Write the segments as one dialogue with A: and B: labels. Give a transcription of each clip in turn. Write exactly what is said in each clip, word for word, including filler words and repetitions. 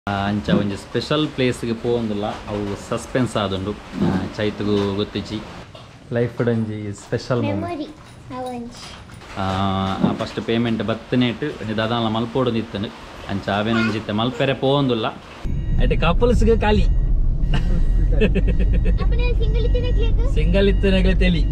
A: ಅಂಚ ಒಂಜಿ ಸ್ಪೆಷಲ್ ಪ್ಲೇಸ್ಗೆ ಪೋಂದಿಲ್ಲ ಅವು ಸಸ್ಪೆನ್ಸ್ ಆದುಂಡು ಚೈತಗೂ ಗೊತ್ತಿಚ್ಚಿ ಲೈಫ್ ಒಂಜಿ ಸ್ಪೆಷಲ್ ಮೂಮೆಂಟ್ ಫಸ್ಟ್ ಪೇಮೆಂಟ್ ಬತ್ತನೇಟ್ ದಾದಾಲ ಮಲ್ಪೋಡು ನಿತ್ತನು ಅಂಚ ಅವೇನೊಂಜಿತ್ತೆ ಮಲ್ಪೆರೆ ಪೋಂದಿಲ್ಲ ಐತೆ ಕಪಲ್ಸ್ಗೆ ಖಾಲಿ ಸಿಂಗಲ್ ಇತ್ತನಾಗ್ಲೆ ತೆಲಿ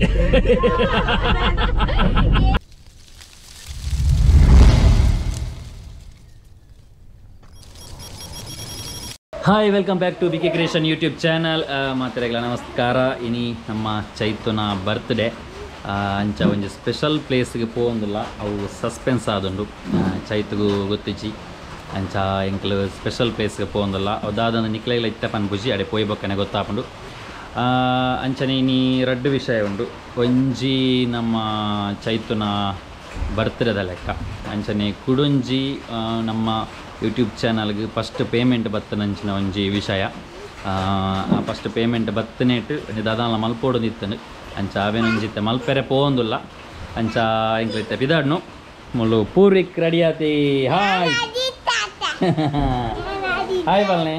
A: hi welcome back to B K creation YouTube channel ಮಾತೆರೆಗಳ ನಮಸ್ಕಾರ ಇನಿ ನಮ್ಮ ಚೈತುನ ಬರ್ತ್ಡೇ ಅಂಚ ಒಂಜಿ ಸ್ಪೆಷಲ್ ಪ್ಲೇಸ್ಗೆ ಪೋಂದಿಲ್ಲ ಅವು ಸಸ್ಪೆನ್ಸ್ ಆದುಂಡು ಚೈತಗೂ ಗೊತ್ತಿಚ್ಚಿ ಅಂಚ ಎಂಕ್ಲು ಸ್ಪೆಷಲ್ ಪ್ಲೇಸ್ಗೆ ಪೋಂದಿಲ್ಲ ಅದಾದ ನಿಕ್ಲೆಗ್ಲ ಇತ್ತಪನ್ ಬುಜಿ ಅಡೆ ಪೋಯ್ ಬೊಕ್ಕನೆ ಗೊತ್ತಾಪುಂಡು ಅಂಚನೆ ಇನಿ ರಡ್ಡು ವಿಷಯ ಉಂಡು ಒಂಜಿ ನಮ್ಮ ಚೈತುನ ಬರ್ತ್ಡೇದ ಲೆಕ್ಕ ಅಂಚನೆ ಕುಡುಂಜಿ ನಮ್ಮ ಯೂಟ್ಯೂಬ್ ಚಾನಲ್ಗೆ ಫಸ್ಟ್ ಪೇಮೆಂಟ್ ಬತ್ತನಂಚಿನ ಒಂಜಿ ವಿಷಯ ಫಸ್ಟ್ ಪೇಮೆಂಟ್ ಬತ್ತನೇಟ್ ದಾದಾಲ ಮಲ್ಪೋಡು ನಿತ್ತನು ಅಂಚ ಅವೇನೊಂಜಿತ್ತೆ ಮಲ್ಪೆರೆ ಪೋಂದಿಲ್ಲ ಅಂಚ ಎಂಕ್ಲಿತ್ತೆ ಪಿದಾಡ್ನು ಮುಳ್ಳು ಪೂರ್ವಿಕ್ ರೆಡಿ ಆತಿ ಹಾಯ್ ಹಾಯ್ ಬಲ್ನೆ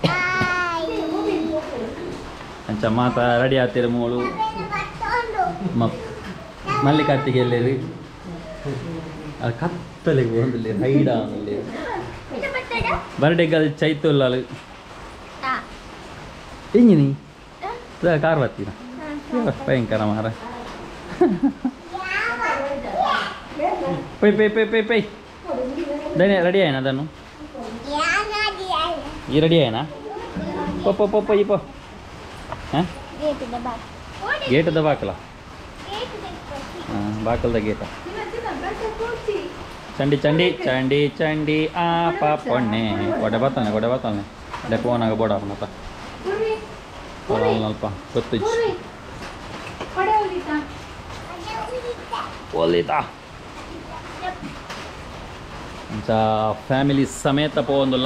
A: ಅಂಚ ಮಾತ ರೆಡಿ ಆತಿರ ಮೂಳು ಮ ಮಲ್ಲಿಕಾರ್ತಿಗೆ ಎಲ್ಲೇರಿ ಅದು ಕತ್ತಲಿಗೆ ಹೋಗಲಿ ಹೈಡ ಅಲ್ಲಿ ಬರ್ಡೇಗೆ ಅದು ಚೈತುಲ್ಲ ಹಿಂಗಿನಿ ಕಾರ್ ಬರ್ತೀರ ಭಯಂಕರ ಮಾರ ಪೈ ಪೈ ಪೈ ಪೈ ಪೈ ದನೆ ರೆಡಿ ಆಯ್ನ ಅದನ್ನು ಈ ರೆಡಿ ಆಯ್ನಾ ಪಪ್ಪ ಪಪ್ಪ ಈ ಪೋ ಹಾಂ ಗೇಟದ ಬಾಕಲ ಹಾಂ ಬಾಕಲ್ದ ಗೇಟ ಚಂಡಿ ಚಂಡಿ ಚಂಡಿ ಚಂಡಿ ಆ ಪಾಪಣ್ಣೆ ಕೊಡೆ ಬರ್ತಾನೆ ಕೊಡೆ ಬರ್ತಾನೆ ಅದೇ ಫೋನಾಗ ಬೋಡ ಮತ್ತ ಅಲ್ಪ ಗೊತ್ತಿಚ್ಚು ಓಲಿತಾ ಅಂಚ ಫ್ಯಾಮಿಲಿ ಸಮೇತ ಪೋಂದಿಲ್ಲ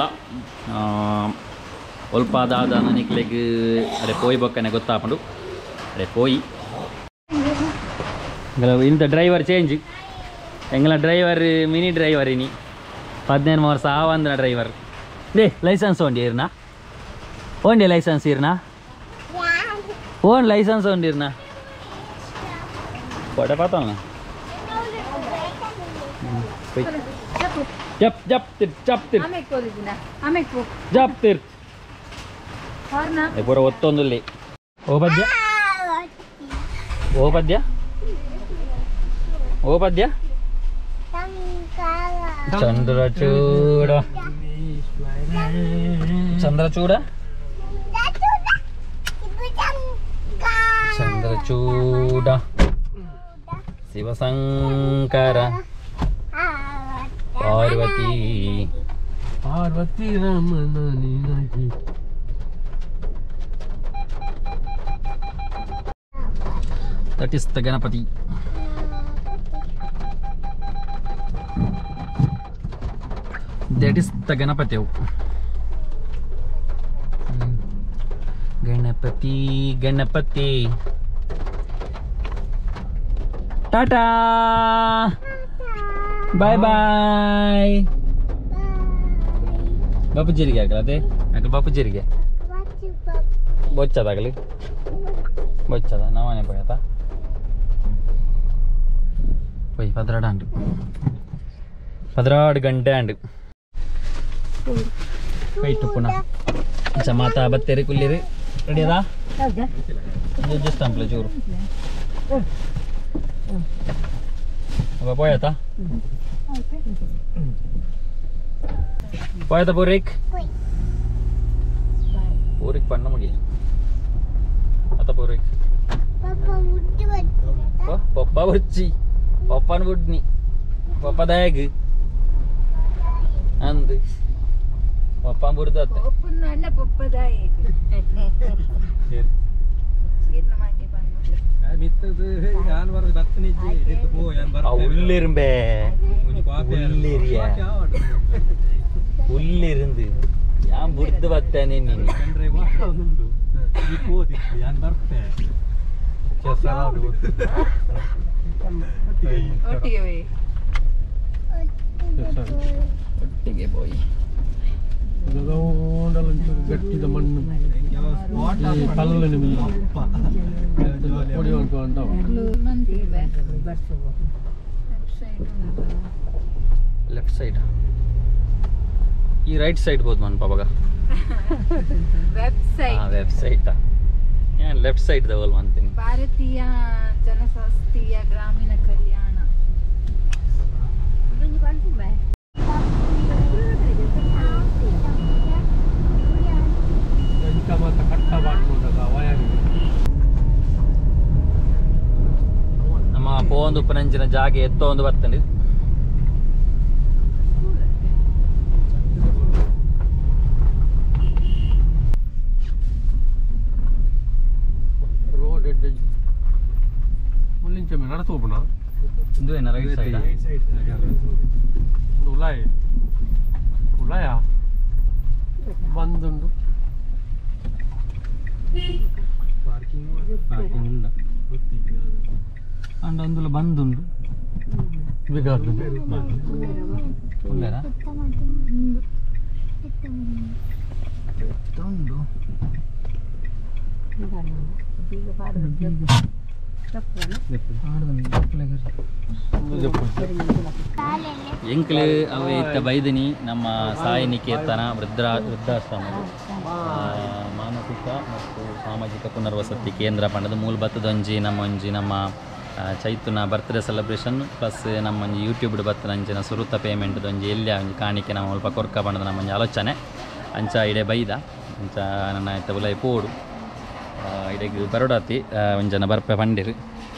A: ಸ್ವಲ್ಪ ಅದಾದ ನನಕ್ಲೆಗ್ ಅದೇ ಪೋಯ್ ಬೊಕ್ಕನೆ ಗೊತ್ತಾಪುಂಡು ಅದೇ ಪೋಯಿ ಇಂಥ ಡ್ರೈವರ್ ಚೇಂಜ್ ಎಂಗ್ಲ ಡ್ರೈವರ್ ಮಿನಿ ಡ್ರೈವರ್ ಇನಿ ಪದಿನೇನು ವರ್ಷ ಆವಂದ್ರ ಡ್ರೈವರ್ ಡೇ ಲೈಸೆನ್ಸ್ ಉಂಡು ಇರ್ನಾ ಓಂಡೆ ಲೈಸೆನ್ಸ್ ಇರ್ನಾ ಓನ್ ಲೈಸೆನ್ಸ್ ಉಂಡು ಇರ್ನಾ ಕೊಡೆ ಪಾತಲ್ನ ಜಪ್ ಜಪ್ ತಿರ್ ಜಪ್ ತಿರ್ ಜಪ್ ತಿರ್ ಪೂರ ಒತ್ತೊಂದುಲ್ಲಿ ಓ ಪದ್ಯ ಓ ಪದ್ಯ ಓ ಪದ್ಯ ಚಂದ್ರಚೂಡ ಚಂದ್ರಚೂಡ ಚಂದ್ರಚೂಡ ಶಿವಶಂಕರ ಪಾರ್ವತಿ ಪಾರ್ವತಿ ರಮಣ ನಿನಗೆ that is the Ganapati that is the Ganapati Ganapati Ganapati tata bye bye ಬಾಪುಜಿರಿಗೆ ಆಗಲದೆ ಆಗಲಿ ಬಾಪುಜಿರಿಗೆ ಬೊಚ್ಚದಾಗಲಿ ಬೊಚ್ಚದ ನಾವನೇ ಪೋಯತ ಪೊಯ್ ಪದ್ರಾಡು ಅಂಡು ಪದ್ರಾಡು ಗಂಟೆ ಅಂಡು ಕೈಟು ಪುನಃ ಅಂಚ ಮಾತಾ ಬತ್ತೇರಿ ಕುಲ್ಲಿರಿ ರೆಡಿ ಅದಾ ಜಸ್ಟ್ ಅಂಪ್ಲೆ ಚೂರು ಅಪ್ಪ ಪೋಯತಾ ಪೋಯತ ಪೂರಿಕ್ ಪೂರಿಕ್ ಪಣ್ಣ ಮುಗಿ ಅತ್ತ ಪೂರಿಕ್ ಪಪ್ಪ ಬುಚ್ಚಿ ಪಪ್ಪನ ಬುಡ್ನಿ ಪಪ್ಪ ದಯಗ್ ಅಂದು ಪಪ್ಪ ಬುಡ್ದತ್ತೆ உள்ளிரும்பே உள்ளிரிய உள்ளிருந்து ഞാൻ ബുർദ് വത്താനെ നീ ഞാൻ ബർത്തെ ಒಟ್ಟಿಗೆ ಹೋಗಿ ಒಟ್ಟಿಗೆ ಹೋಗಿ
B: ಗಟ್ಟಿದ ಮಣ್ಣು ಕಲ್ಲಲ್ಲಿ ಹೊಡೆಯುವಂಥ
A: ಲೆಫ್ಟ್ ಸೈಡ್ ಈ ರೈಟ್ ಸೈಡ್ ಬೋದು ಮನ್ ಪಾಪಗ
C: ವೆಬ್ಸೈಟ್
A: ವೆಬ್ಸೈಟ್ ಏನು ಲೆಫ್ಟ್ ಸೈಡ್ ತಗೊಳ್ಳುವ ಅಂತೀನಿ
C: ಭಾರತೀಯ ಜನಸ್ವಾಸ್ಥ್ಯ ಗ್ರಾಮೀಣ ಕಲ್ಯಾಣ
A: ನಮ್ಮ ಪೋಂದು ಉಪನಂಚಿನ ಜಾಗ ಎತ್ತೋ ಒಂದು ಬರ್ತಂಡಿ
B: ರೋಡ್ ಎಡ್ಡೆ ಮುಳ್ಳಿಂಚ ಮೇಲೆ ನಡತೋಪಣ
A: ಇದು ಏನ ರೈಟ್ ಸೈಡ್
B: ಉಲಾಯ್ ಉಲಾಯ ಬಂದುಂಡು
A: ಪಾರ್ಕಿಂಗ್ ಇಲ್ಲ ಅಂಡ್ ಒಂದುಲ ಬಂದುಂಡು
B: ಬಿಗಾರ್ದು
A: ಉಳ್ಳೇರಾ ಎತ್ತುಂಡು ಎಂಕ್ಲು ಅವ ಇತ್ತ ಬೈದಿನಿ ನಮ್ಮ ಸಾಯಿ ನಿಕೇತನ ವೃದ್ಧ ವೃದ್ಧಾಶ್ರಮ ಮಾನಸಿಕ ಮತ್ತು ಸಾಮಾಜಿಕ ಪುನರ್ವಸತಿ ಕೇಂದ್ರ ಪಂಡದ ಮೂಲ ಬತ್ತದೊಂಜಿ ನಮ್ಮ ಒಂಜಿ ನಮ್ಮ ಚೈತುನ ಬರ್ತ್ಡೇ ಸೆಲೆಬ್ರೇಷನ್ ಪ್ಲಸ್ ನಮ್ಮ ಒಂಜಿ ಯೂಟ್ಯೂಬ್ ಬತ್ತದ ಅಂಚಿನ ಸುರುತ ಪೇಮೆಂಟ್ ಒಂಜಿ ಎಲ್ಲಿ ಒಂಜಿ ಕಾಣಿಕೆ ನಮ್ಮ ಸ್ವಲ್ಪ ಕೊರ್ಕ ಪಂಡದ ನಮ್ಮ ಒಂಜಿ ಆಲೋಚನೆ ಅಂಚ ಇಡೆ ಬೈದ ಅಂಚ ನನ್ನ ಇತ್ತ ಉಲೈ ಪೋಡು ಇಡೆಗೆ ಬರೋಡಾತಿ ಒಂಜನ ಬರ್ಪೆ ಪಂಡಿರು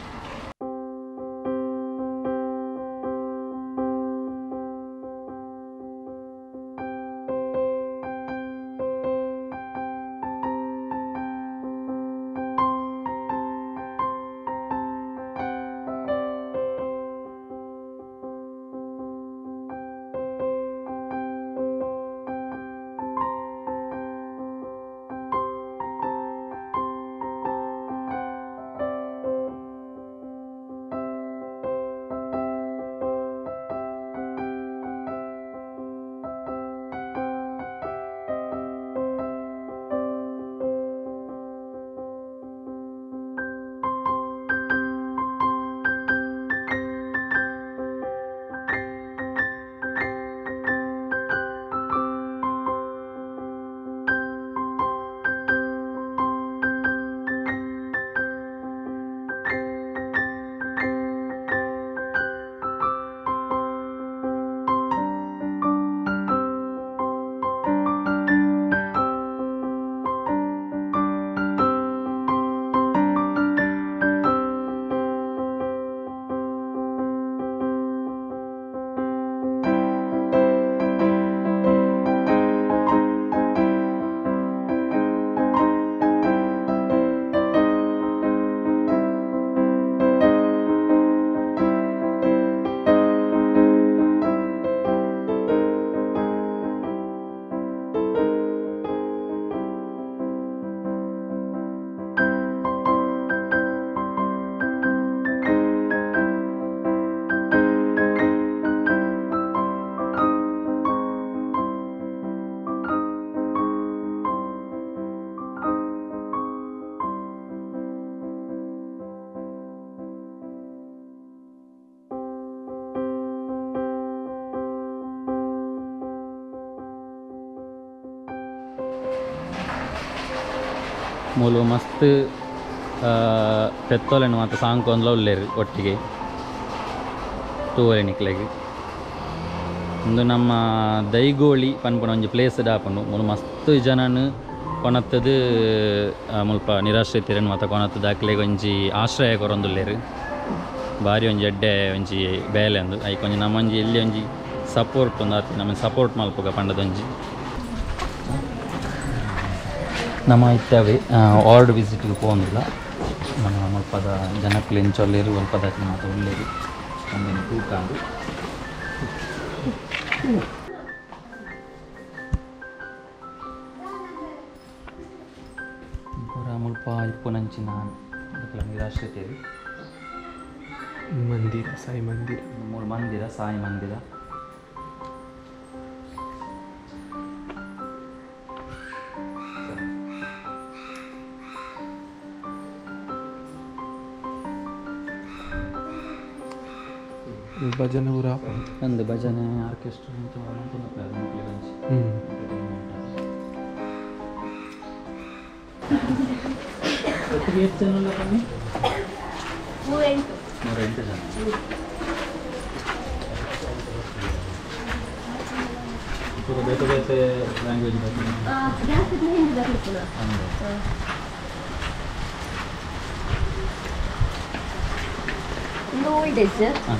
A: ಮೂಲು ಮಸ್ತ್ ಪೆತ್ತೋಲೆನು ಮತ್ತು ಸಾಂಕೊಂದ್ಲ ಉಳ್ಳೇರು ಒಟ್ಟಿಗೆ ತೂವರೆ ನಿಕ್ಲೆಗೆ ಒಂದು ನಮ್ಮ ದೈಗೋಳಿ ಪನ್ಪುನ ಒಂಜಿ ಪ್ಲೇಸ್ ದಾಪುಂಡು ಮೂಲು ಮಸ್ತ್ ಜನನು ಕೊನತ್ತದು ಮುಲ್ಪ ನಿರಾಶ್ರಿತರನ್ನು ಮತ್ತು ಕೊನತ್ತು ದಾಖಲೆಗೆ ಒಂಜಿ ಆಶ್ರಯ ಕೊರೊಂದುಲ್ಲೇರು ಭಾರಿ ಒಂಜಿ ಎಡ್ಡೆ ಒಂಜಿ ಬೇಲೆ ಅಂದು ಐಕ್ ಒಂಜಿ ನಮ್ಮೊಂಜಿ ಎಲ್ಲಿ ಒಂಜಿ ಸಪೋರ್ಟ್ ಒಂದು ಆತಿ ನಮ್ಮ ಸಪೋರ್ಟ್ ಮಲ್ಪಗ ಪಂಡದೊಂಜಿ ನಮ್ಮ ಇತ್ತವೆ ವಾರ್ಡ್ ವಿಸಿಟ್ಗೆ ಪೋಂದಿಲ್ಲ ನಮ್ಮ ಮುಲ್ಪದ ಜನಕ್ಲೆ ಇಂಚೊಲ್ಲೇರು ಒಲ್ಪದ ಮಾತು ಒಳ್ಳೇರು ಒಂದಿನ ಕೂತ್ಕೊಂಡು ಪೂರ ಮುಲ್ಪ ಇಪ್ಪುನಂಚಿನ ನಿರಾಶ್ರಿತರು
B: ಮಂದಿರ ಸಾಯಿ ಮಂದಿರ
A: ಮೂರು ಮಂದಿರ ಸಾಯಿ ಮಂದಿರ
B: ಭಜನೆ ಊರ
A: ಒಂದು ಭಜನೆ ಆರ್ಕೆಸ್ಟ್ರಾ ಅಂತ
B: ಹ್ಞೂ
A: ಒಟ್ಟಿಗೆ ಎಷ್ಟು ಜನ ಎಲ್ಲ ಬನ್ನಿ
C: ನೂರೆಂಟು
A: ನೂರೆಂಟು ಜನ ಪೂರ ಬೇರೆ ಬೇರೆ ಲ್ಯಾಂಗ್ವೇಜ್ ಬರ್ತೀನಿ
C: ಜಾಸ್ತಿ ಹಿಂದಿ ಬರ್ಲಿಕ್ಕೆ ಒಂದು ಓಲ್ಡ್ ಏಜ್
A: ಹಾಂ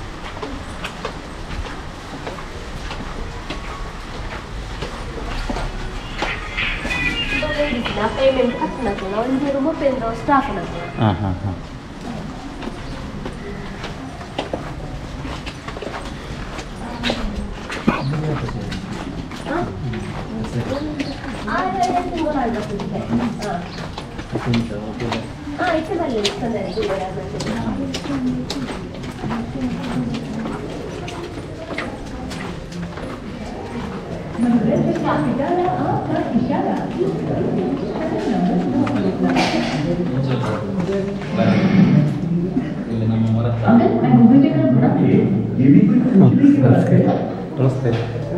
C: ಪೇಮೆಂಟ್ ಕಟ್ಟನಲ್ಲ ಒಂದು ರೂಮ್ ಪೇಂದ್ರ ಸ್ಟಾಫ್
A: ಹಾಂ ಹಾಂ ಹಾಂ
C: ಹಾಂ ಇಷ್ಟು ಬರಲಿ ತೊಂದರೆ
A: ಇಲ್ಲಿ ನಮ್ಮ ಮರತ್ತ
B: ನಮಸ್ತೆ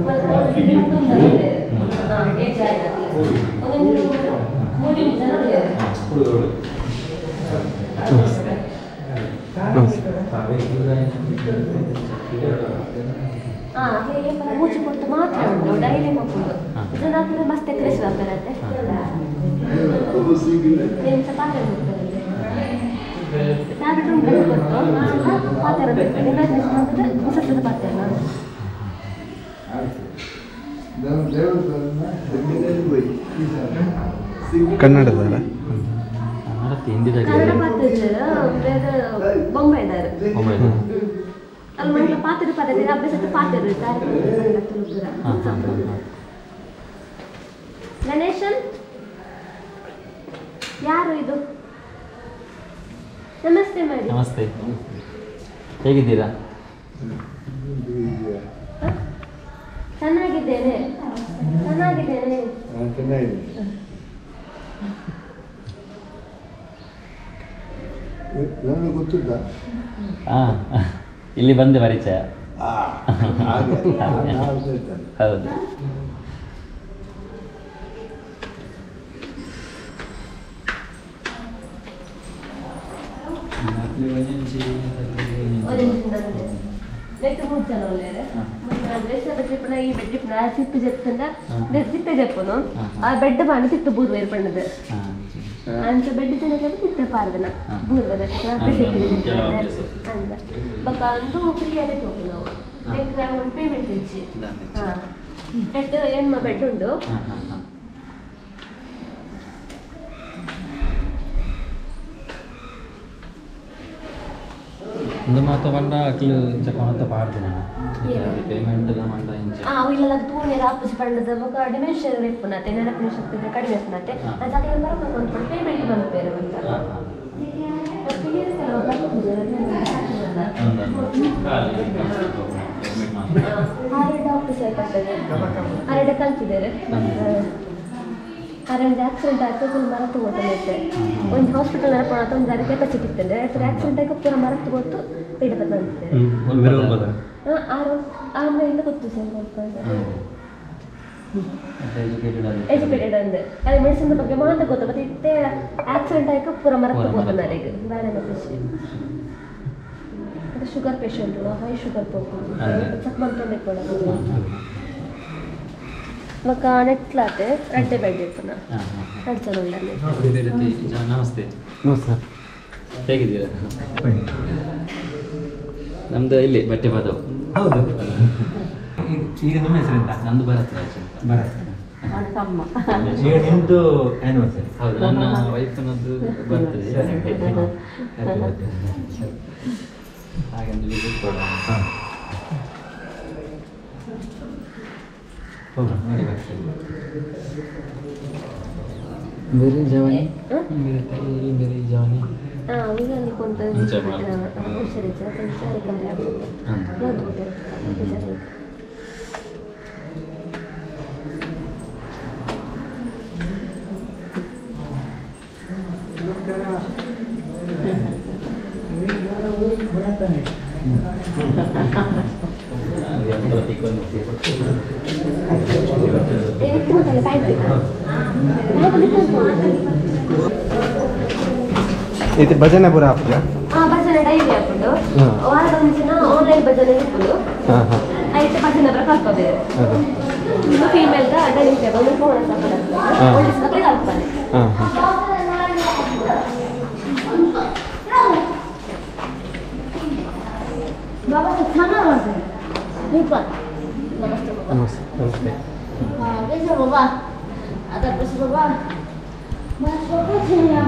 C: ಮೂಚಿ ಕೊಟ್ಟು ಮಾತ್ರ ಉಂಟು ಡೈಲಿ ಮಕ್ಕಳು ಇದನ್ನಾದ್ರೆ ಮಸ್ತ್ ಎಕ್ರೆಸ್ ಬರುತ್ತೆ ಎಂತ ಪಾತ್ರೆ ಟ್ಯಾಬ್ಲೆಟ್ ರೂಮ್ ಕೊಟ್ಟು ಪಾತ್ರೆ ಮಿಸದ ಪಾತ್ರೆ ನಾನು
B: ಕನ್ನಡದಲ್ಲ
C: ಕನ್ನಡ ಪಾತ್ರೆ ಬೊಂಬೆ ಇದ್ದಾರೆ ಅಲ್ಲಿ ಮಕ್ಕಳ ಪಾತ್ರೆ ಪದ್ಧತಿ ಅಭ್ಯಾಸದ ಪಾತ್ರೆ ಇರ್ತಾರೆ ಗಣೇಶನ್ ಯಾರು ಇದು ನಮಸ್ತೆ ಮಾಡಿ
A: ನಮಸ್ತೆ ಹೇಗಿದ್ದೀರಾ
C: ಚೆನ್ನಾಗಿದ್ದೇನೆ ಚೆನ್ನಾಗಿದ್ದೇನೆ
D: ಗೊತ್ತಿದ್ದ
A: ಹಾಂ ಇಲ್ಲಿ ಬಂದೆ ಪರಿಚಯ ಹೌದು
C: నెక్స్ట్ కూర్చొని వాళ్ళే డ్రెస్ ఈ బెడ్ చిత్తు చెప్తుందా చిత్తే చెప్పును ఆ బెడ్ పని చిత్తు బూరు ఏర్పడినది అంత బెడ్ తినక చిత్త పారదన బూరు బక్క అందు ఫ్రీ అదే తోకున్నావు నెక్స్ట్ పేమెంట్ ఇచ్చి బెడ్ ఏం మా బెడ్ ఉండు
A: ಒಂದು ಮಾತು ಬಂದ ಅಕ್ಲು ಚಕೊಂತ ಪಾಡ್ತೀನಿ ಪೇಮೆಂಟ್ ಮಂಡ ಇಂಚ
C: ಆ ಇಲ್ಲ ತೂನೆ ರಾಪಸ್ ಪಂಡದ ಬಕ ಡಿಮೆನ್ಷನ್ ರೆಪ್ಪನತೆ ನೆನಪಿನ ಶಕ್ತಿ ಕಡಿಮೆ ಆಗ್ತದೆ ಅದಕ್ಕೆ ಬರಬೇಕು ಅಂತ ಪೇಮೆಂಟ್ ಬಂದು ಬೇರೆ ಬಂತ ಆರೆಡ್ ಆಫೀಸರ್ ಬರ್ತದೆ ಆರೆಡ್ ಕಲ್ತಿದ್ದಾರೆ ಆರೆಂಜ್ ಆಕ್ಸಿಡೆಂಟ್ ಆಯ್ತು ಫುಲ್ ಮರ ತಗೋತಾನೆ ಒಂದು ಹಾಸ್ಪಿಟಲ್ ನಡ್ಕೊಂಡು ಒಂದು ಗಾಡಿ ಕೆಪಾಸಿಟಿ ಇರ್ತದೆ ಯಾಕಂದ್ರೆ ಆಕ್ಸಿಡೆಂಟ್ ಆಗಿ ಪೂರ ಮರ ತಗೋತು ಇಡಬಂತೆ ಆರು ಆಮೇಲೆ ಗೊತ್ತು ಸರ್ ಎಜುಕೇಟೆಡ್ ಅಂದ್ರೆ ಅದೇ ಮೆಡಿಸಿನ್ ಬಗ್ಗೆ ಮಾತ್ರ ಗೊತ್ತು ಮತ್ತೆ ಇತ್ತೆ ಆಕ್ಸಿಡೆಂಟ್ ಆಗಿ ಪೂರ ಮರ ತಗೋತಾನೆ ನನಗೆ ಬೇರೆ ಖುಷಿ ಮತ್ತೆ ಶುಗರ್ ಪೇಷಂಟು ಹೈ ಶುಗರ್ ತಗೊಂಡು ಚೆಕ್ ಮಾಡ್ಕೊಂಡು ಕೊಡೋದು ಮಕ್ಕ ನೆಟ್ಲಾತೆ ರೆಡ್ಡೆ ಬೆಡ್ ಇರ್ತನ ಎರಡು ಜನ ಉಳ್ಳಲ್ಲಿ
A: ನಮಸ್ತೆ
B: ನಮಸ್ತೆ
A: ಹೇಗಿದ್ದೀರಾ ನಮ್ದು ಇಲ್ಲಿ ಬಟ್ಟೆ ಬಾದವು
B: ಹೌದು ಈಗ ನಿಮ್ಮ ಹೆಸರಿಂದ
A: ನಂದು ಭರತ್ ರಾಜ್ ಅಂತ
B: ಭರತ್
C: ಅವನ ತಮ್ಮ
B: ಈಗ ನಿಮ್ಮದು ಆ್ಯನಿವರ್ಸರಿ
A: ಹೌದು ನನ್ನ ವೈಫ್ನದ್ದು ಬರ್ತದೆ ಹಾಗೊಂದು ವಿಸಿಟ್ ಕೊಡೋಣ
B: ಹಾಂ
A: ಬೇರೆ ಜವಾನಿ ಬೇರೆ ಬೇರೆ ಜವಾನಿ
C: ಹಾಂ ಈಗ ಕೊಂತ ಹುಷಾರಿದ್ದ ಹುಷಾರಿ ಕಮ್ಮಿ ಆಗ್ತದೆ ಯಾವ್ದು ಹುಷಾರಿ
D: ಇದು ಭಜನೆ ಪೂರ ಹಾಕ್ತೀಯ?
C: ಹಾಂ ಭಜನೆ ಡೈಲಿ ಹಾಕೊಂಡು ವಾರದ ಮುಂಚಿನ ಆನ್ಲೈನ್ ಭಜನೆ ಇಟ್ಕೊಂಡು
D: ಹಾಂ ಹಾಂ
C: ಐತೆ ಭಜನೆ ಹತ್ರ ಕಲ್ಕೋಬೇಕು. ಇನ್ನು ಫೀಮೇಲ್ದ ಡೈನಿಂಗ್ ಟೇಬಲ್ ಫೋನ್ ಒಳ್ಳಿಸಿದ್ರೆ ಕಲ್ಪಾನೆ.
D: ಹಾಂ ಹಾಂ
C: ಬಾಬಾ ಚೆನ್ನಾಗಿ ನಮಸ್ತೆ
D: ನಮಸ್ತೆ ನಮಸ್ತೆ
C: ಬೇಜಾರು ಬಾಬಾ ಅದರ ಬಸ್ ಬಾಬಾ ಬಸ್ ಬಾಬಾ ಚೆನ್ನಾಗಿ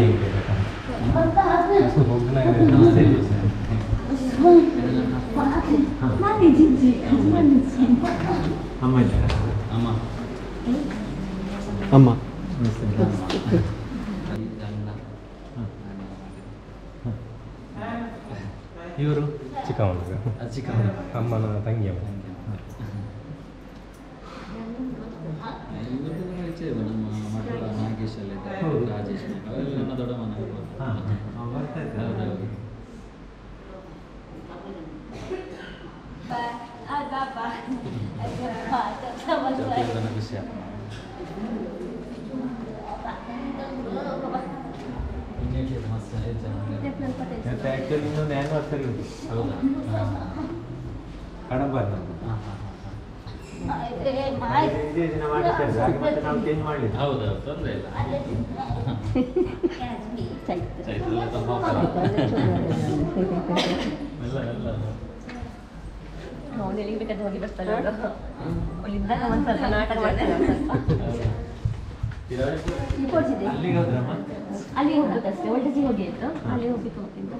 C: 많이 진지 많이 진지
D: ಅಮ್ಮ ಇದ್ದಾರಾ?
A: ಅಮ್ಮ
D: ಅಮ್ಮ
A: ಇವರು
D: ಚಿಕ್ಕಮ್ಮನ
A: ಚಿಕ್ಕಮ್ಮ
D: ಅಮ್ಮನ ತಂಗಿ ಅಮ್ಮ.
A: ನಮ್ಮ ಮಠದ ನಾಗೇಶ್ ಎಲ್ಲ ಇದ್ದಾರೆ, ರಾಜೇಶ್ ಅವೆಲ್ಲ ನನ್ನ ದೊಡ್ಡ ಮನೆ. ಹೌದೌದು. ಖುಷಿ
D: ಆ್ಯಕ್ಚುಲಿ ಇನ್ನೊಂದು ಆ್ಯನಿವರ್ಸರಿ ಉಂಟು.
A: ಹೌದಾ?
D: ಕಡಂಬರ್
A: ಹಾಂ ಹಾಂ
D: ಇದೇ ದಿನ ಮಾಡಿದ್ದಾರೆ, ಹಾಗೆ ಮತ್ತೆ ನಾವು ಚೇಂಜ್ ಮಾಡಲಿಲ್ಲ.
A: ಹೌದೌದು, ತೊಂದರೆ ಇಲ್ಲ. ಚೈತ್ರ ತುಂಬ ಎಲ್ಲ ಎಲ್ಲ
C: ಅವನು ಎಲ್ಲಿಗೆ ಬೇಕಾದ್ರೆ ಹೋಗಿ ಬರ್ತಾನೆ. ಅಲ್ಲಿಂದ ಒಂದು ಸ್ವಲ್ಪ ನಾಟಕ ಮಾಡ್ತಾನೆ. ಕೊಡ್ಸಿದ್ದೆ
D: ಅಲ್ಲಿಗೆ ಹೋದ್ರಮ್ಮ?
C: ಅಲ್ಲಿ ಹೋಗ್ಬೇಕಷ್ಟೇ, ಒಳ್ಳೆ ಹೋಗಿ ಆಯ್ತು ಅಲ್ಲಿ ಹೋಗ್ಬೇಕು ಹೋಗಿದ್ದು.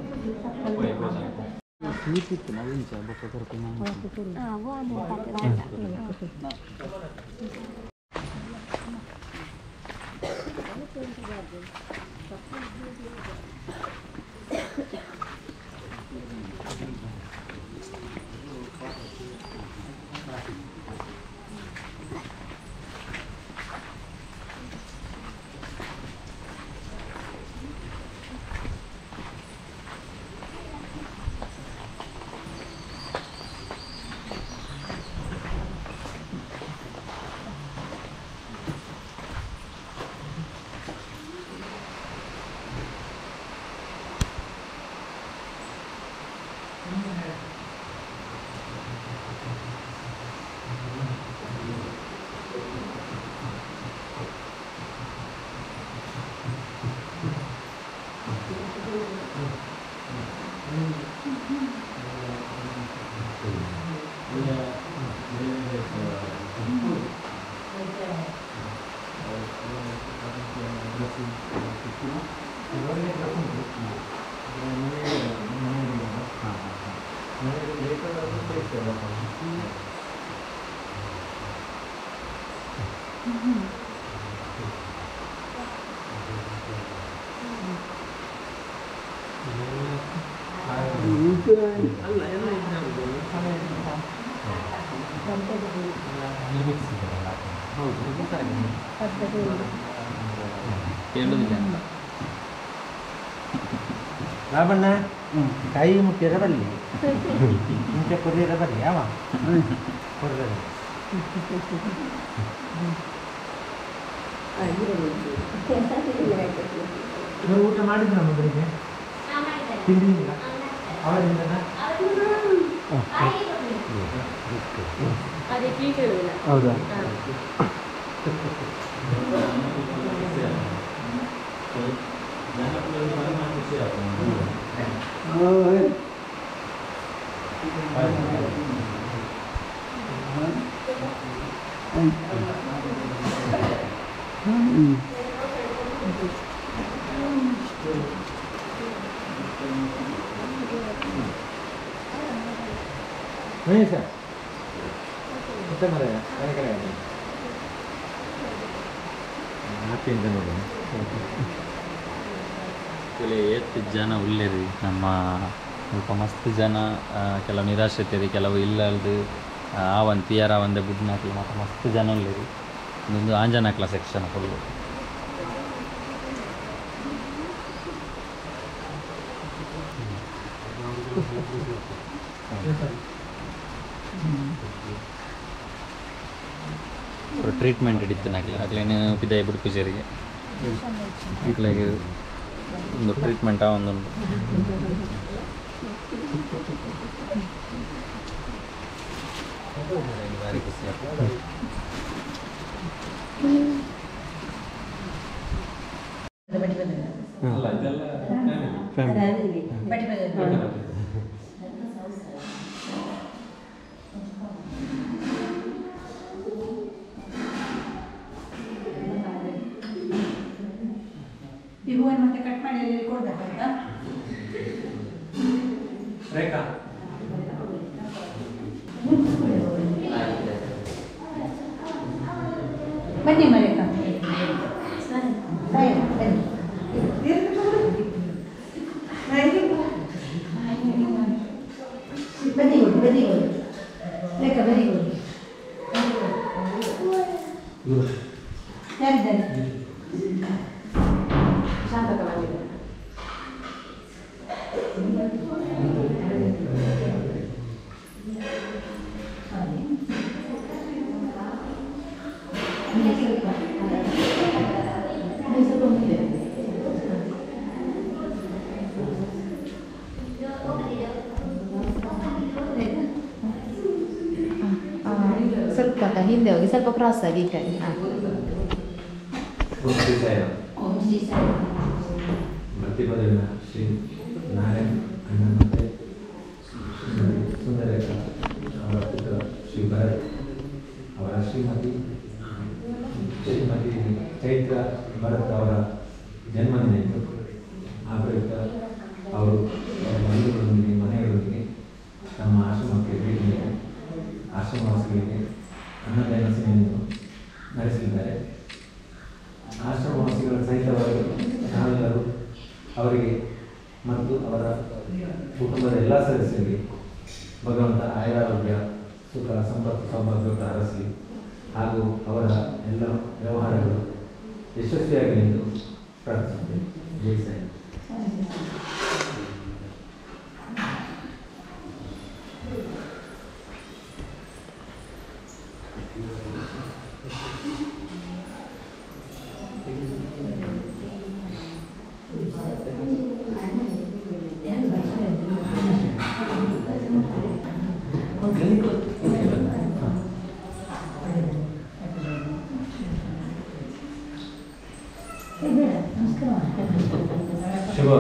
D: ರಾಮಣ್ಣ ಕೈ ಮುಟ್ಟಿಯರ ಬರಲಿ, ಮುಂಚೆ ಕೊರಿಯರ ಬರಲಿ. ಯಾವ ಕೊರ್ರೆ ಊಟ ಮಾಡಿದ್ರ ಮೊದಲಿಗೆ ತಿಂಡಿಲ್ಲ ಅವರಿಂದ ಹೌದಾ? ಸರ್ ಎಂತ ಮರ ಮನೆ ಕಡೆ ಹ್ಯಾಪಿಯಿಂದ ನೋಡಿ
A: ಇಲ್ಲಿ ಎಷ್ಟು ಜನ ಉಳ್ಳೇರಿ ನಮ್ಮ ಸ್ವಲ್ಪ ಮಸ್ತ್ ಜನ ಕೆಲವು ನಿರಾಶ್ರಿತರಿ ಕೆಲವು ಇಲ್ಲದು ಆ ಒಂದು ಪಿಯರ ಒಂದೇ ಬುಡ್ನಾಕಿ ಮತ್ತು ಮಸ್ತ್ ಜನ ಉಳ್ಳೇರಿ ಇದೊಂದು ಆಂಜನಾಕ್ಲ ಸೆಕ್ಷನ್ ಫುಲ್ಲು ಟ್ರೀಟ್ಮೆಂಟ್ ಹಿಡಿತು ನಾಗಲಿ ಆಗ್ಲೇನು ಬಿದ್ದಾಯಿ ಬಿಡು ಪೂಜಾರಿಗೆ ಈಗಲಾಗಿ ಒಂದು ಟ್ರೀಟ್ಮೆಂಟ್ ಆ ಒಂದೊಂದು ಭಾರಿ ಖುಷಿ ಆಗ್ತದೆ. ಅಲ್ಲ ಇದೆಲ್ಲ ಫ್ಯಾಮಿಲಿ
E: ಈ ಹೂವನ್ನು ಮತ್ತೆ ಕಟ್ ಮಾಡಿ ಅಲ್ಲಿ ಕೊಡ್ಬೇಕಂತ
D: ರೇಖಾ
E: ಬನ್ನಿ ಮರೇಕ ಬನ್ನಿ ಬನ್ನಿ ಗುಡ್ ಬನ್ನಿ ಗುಡ್ ಲೇಖ ಬನ್ನಿ ಗುಡ್ ಯಾರಿದ್ದಾರೆ ಶಾಂತಕ ಬಂದಿದ್ದಾರೆ
C: ಸ್ವಲ್ಪ ಹಿಂದೆ ಹೋಗಿ ಸ್ವಲ್ಪ ಕ್ರಾಸ್ ಆಗಿ ಈ ಕಡೆ ಹಾಂ
D: ಪ್ರತಿಭಟನಾ ಶ್ರೀ ನಾರಾಯಣ್ ಅಣ್ಣ ಮತ್ತು ಸುಂದರೇಖ ಅವರ ಪುತ್ರ ಶ್ರೀ ಭರತ್ ಅವರ ಶ್ರೀಮತಿ ಶ್ರೀಮತಿ ಚೈತ್ರ ಭರತ್ ಅವರ ಜನ್ಮದಿನ ಇತ್ತು. ಆ ಪ್ರಯುಕ್ತ ಅವರು ಅವರ ಬಂಧುಗಳೊಂದಿಗೆ ಮನೆಗಳೊಂದಿಗೆ ನಮ್ಮ ಆಶ್ರಮಕ್ಕೆ ಭೇಟಿ ನೀಡಿ ಆಶ್ರಮವಾಸಿಗಳಿಗೆ ಅನ್ನದಾನ ಸೇವೆಯನ್ನು ನಡೆಸಲಿದ್ದಾರೆ. ಆಶ್ರಮವಾಸಿಗಳ ಸಹಿತವಾಗಿ ನಾವೆಲ್ಲರೂ ಅವರಿಗೆ ಮತ್ತು ಅವರ ಕುಟುಂಬದ ಎಲ್ಲ ಸದಸ್ಯರಿಗೆ ಭಗವಂತ ಆಯುರಾರೋಗ್ಯ ಸುಖ ಸಂಪತ್ತು ಸೌಭಾಗ್ಯವನ್ನು ಹರಸಲಿ ಹಾಗೂ ಅವರ ಎಲ್ಲ ವ್ಯವಹಾರಗಳು ಯಶಸ್ವಿಯಾಗಲಿ ಎಂದು ಪ್ರಾರ್ಥಿಸುತ್ತೇವೆ. ಜೈ ಸಾಯಿ. ಶುಭ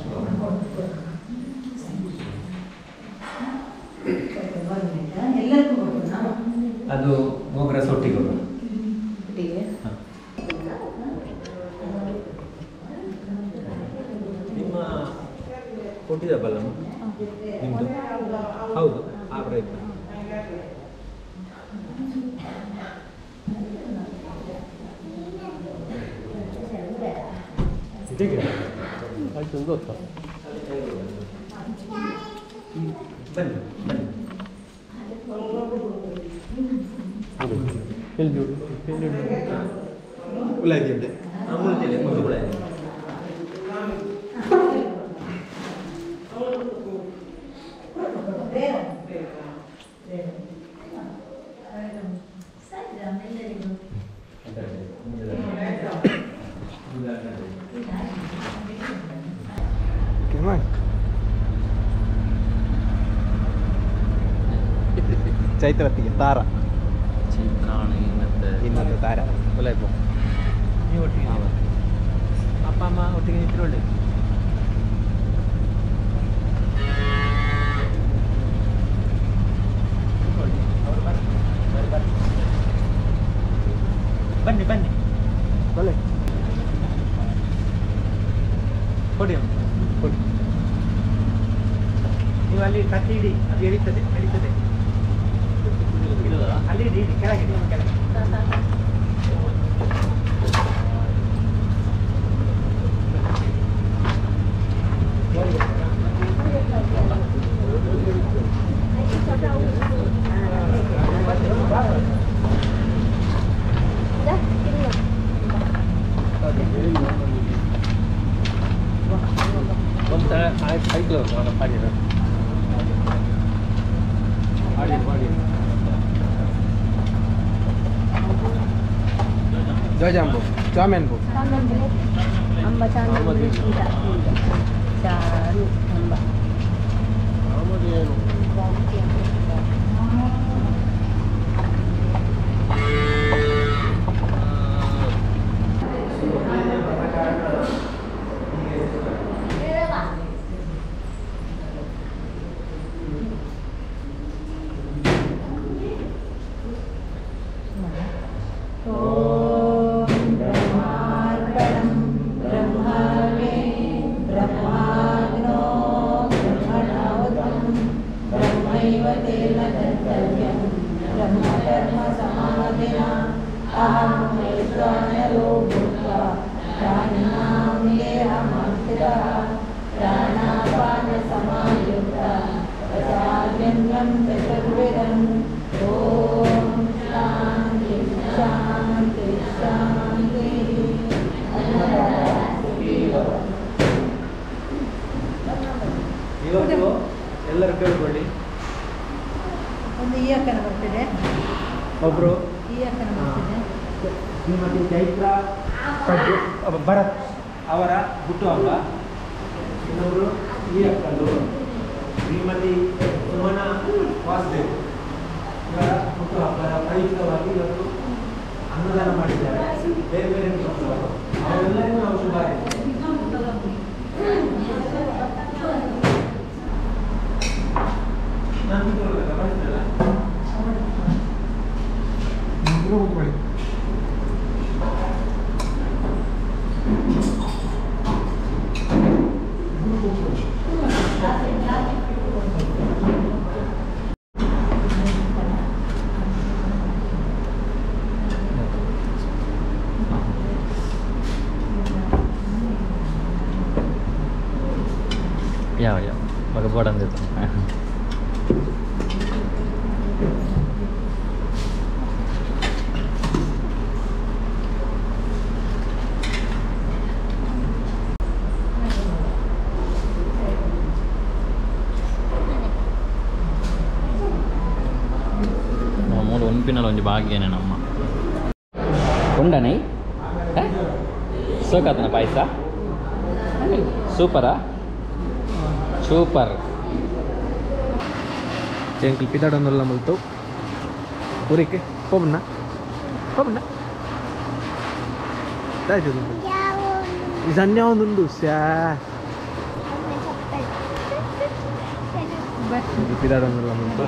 E: ಎಲ್ಲರಿಗೂ ಕೊಟ್ಟು ನಾವು
D: ಅದು ಮೊಗ್ರ ಸೊಟ್ಟಿಗೆ ಹೋಗೋಣ.
C: ಒಟ್ಟಿಗೆ
D: ನಿಮ್ಮ ಕೊಟ್ಟಿದ್ದಪ್ಪಲ್ಲ ನಿಮ್ಮದು ಹೌದು ಆ ಪ್ರಯತ್ನ
B: ಆಯ್ತು ಒಂದು ಗೊತ್ತಾ
D: ಬನ್ನಿ ಬನ್ನಿ
B: ಎಲ್ಲಿ ಜೋಡಿ ಎಲ್ಲಿ
D: ಉಳ್ಳಾಗಡ್ಡಿ ಉಂಟೆ ಮುಳ್ತಿಲ್ಲ ಒಂದು ಕೂಡ ಚೈತ್ರತ್ತಿಗೆ ತಾರ
A: ಚಿಂತಾಣಿ ಮತ್ತು
D: ಇನ್ನೊಂದು ತಾರ
A: ಒಳ್ಳೆಯದು
D: ನೀವು ಒಟ್ಟಿಗೆ ಅಪ್ಪ ಅಮ್ಮ ಒಟ್ಟಿಗೆ ನಿಂತರೆ ಒಳ್ಳೆಯದು. ಬನ್ನಿ ಬನ್ನಿ
B: ಒಳ್ಳೆ
D: ಕೊಡಿ ಅಮ್ಮ, ಕೊಡಿ. ನೀವು ಅಲ್ಲಿ ಕಟ್ಟಿ ಇಡಿ, ಅದು ಎಳಿತದೆ ಎಳಿತದೆ ಅಲ್ಲಿ ಇಡಿ ಇಡಿ ಕೆಳಗೆ ಇಡಿ, ಕೆಳಗೆ
B: ಒಂದು ಐದು ಪಾಡಿ ಪಾಡಿ ಪಾಡಿ ಜಾಜಾಂಬು ಚಾಮೆನ್ಬು
C: ಅಂಬ ಚಾಂದ ಚಾರು ಅಂಬ
B: ಎಲ್ಲರೂ ಕೇಳ್ಕೊಳ್ಳಿ.
E: ಒಂದು ಈ ಅಕ್ಕನ ಬರ್ತಿದೆ,
B: ಒಬ್ರು
E: ಈ ಅಕ್ಕನ ಬರ್ತಿದೆ.
B: ಶ್ರೀಮತಿ ಚೈತ್ರ ಭರತ್ ಅವರ ಹುಟ್ಟುಹಬ್ಬ. ಇನ್ನೊಬ್ರು ಈ ಅಕ್ಕಂದು ಶ್ರೀಮತಿ ಸುಮನಾ ವಾಸುದೇವ್ ಇವರ ಹುಟ್ಟುಹಬ್ಬದ ಪ್ರಯುಕ್ತವಾಗಿ ಇವತ್ತು ಅನ್ನದಾನ ಮಾಡಿದ್ದಾರೆ. ಬೇರೆ ಬೇರೆ ಅವರೆಲ್ಲರಿಗೂ ನಾವು ಶುಭಾರಯ.
A: ಯಾವ ಯಾವ ಮಗ ಬೋರ್ಡ್ ಅಂದಿತ್ತು. ಮೂడు ಒಂಪಿನಲ್ಲ ಒಂಜಿ ಭಾಗ್ಯನೇ ನಮ್ಮ ಉಂಡನೈ ಸೋಕಾತನ ಪಾಯಸ ಸೂಪರಾ ಸೂಪರ್.
B: ಎಂಕಲ್ ಪಿದಾಡೊಂದಲ್ಲ ಮಲ್ತು ಊರಿಕೆ ಹೋಗ್ಬಣ್ಣ ಹೋಗ್ಬಣ್ಣ ಆಯ್ತು ಈ ಸಂಜೆ ಒಂದೊಂದು ಸ್ಯಾ ಪಿದಾಡೊಂದಲ್ಲ ಮಲ್ತು